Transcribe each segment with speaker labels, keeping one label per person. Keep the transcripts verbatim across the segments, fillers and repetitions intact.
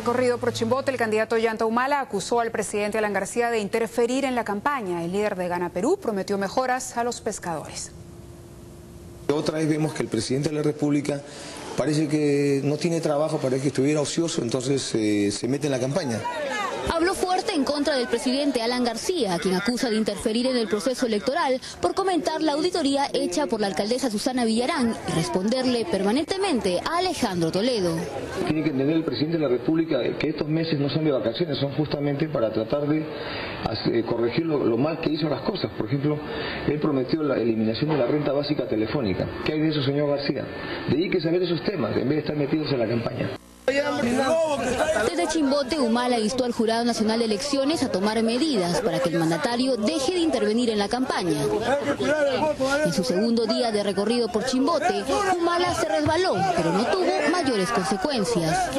Speaker 1: recorrido por Chimbote, el candidato Ollanta Humala acusó al presidente Alan García de interferir en la campaña. El líder de Gana Perú prometió mejoras a los pescadores.
Speaker 2: Otra vez vemos que el presidente de la República parece que no tiene trabajo, parece que estuviera ocioso, entonces eh, se mete en la campaña.
Speaker 3: Habló fuerte en contra del presidente Alan García, a quien acusa de interferir en el proceso electoral por comentar la auditoría hecha por la alcaldesa Susana Villarán y responderle permanentemente a Alejandro Toledo.
Speaker 2: Tiene que entender el presidente de la República que estos meses no son de vacaciones, son justamente para tratar de hacer, corregir lo, lo mal que hizo las cosas. Por ejemplo, él prometió la eliminación de la renta básica telefónica. ¿Qué hay de eso, señor García? Dedíquese a ver esos temas en vez de estar metidos en la campaña.
Speaker 3: Desde Chimbote, Humala instó al Jurado Nacional de Elecciones a tomar medidas para que el mandatario deje de intervenir en la campaña. En su segundo día de recorrido por Chimbote, Humala se resbaló, pero no tuvo mayores consecuencias.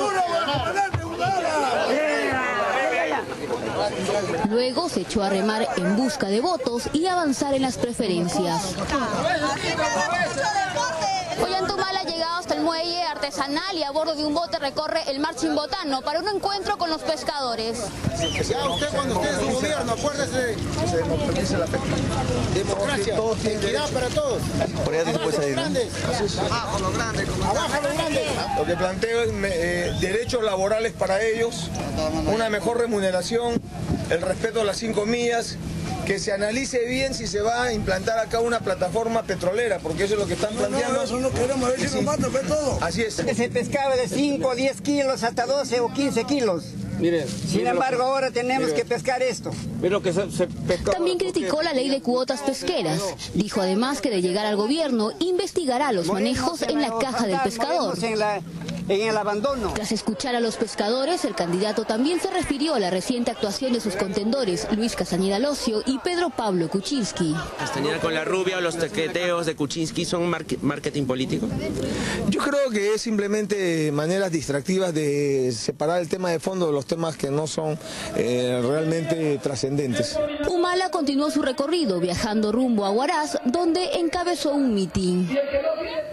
Speaker 3: Luego se echó a remar en busca de votos y avanzar en las preferencias. Ollanta Humala ha llegado hasta el muelle artesanal y a bordo de un bote recorre el mar chimbotano para un encuentro con los pescadores.
Speaker 4: Ya usted cuando esté en su gobierno, acuérdese. Se democratiza la pesca. Democracia, equidad para todos.
Speaker 2: Por allá se puede salir, ¿no?
Speaker 4: Abajo los grandes. Abajo los grandes.
Speaker 5: Lo que planteo es eh, derechos laborales para ellos, una mejor remuneración, el respeto a las cinco millas, que se analice bien si se va a implantar acá una plataforma petrolera, porque eso es lo que están planteando.
Speaker 4: No, no, eso no queremos, a ver si nos mata, ve todo.
Speaker 5: Así es.
Speaker 6: Se pescaba de cinco, diez kilos hasta doce o quince kilos.
Speaker 7: Mire,
Speaker 6: Sin embargo, que, ahora tenemos mire, que pescar esto.
Speaker 7: Lo que se, se
Speaker 3: También criticó la ley de cuotas pesqueras. Dijo además que de llegar al gobierno investigará los manejos en la caja del pescador.
Speaker 6: En el abandono.
Speaker 3: Tras escuchar a los pescadores, el candidato también se refirió a la reciente actuación de sus contendores Luis Castañeda Locio y Pedro Pablo Kuczynski.
Speaker 8: ¿Castañeda con la rubia o los tequeteos de Kuczynski son marketing político?
Speaker 2: Yo creo que es simplemente maneras distractivas de separar el tema de fondo de los temas que no son eh, realmente trascendentes.
Speaker 3: Humala continuó su recorrido viajando rumbo a Huaraz, donde encabezó un mitin.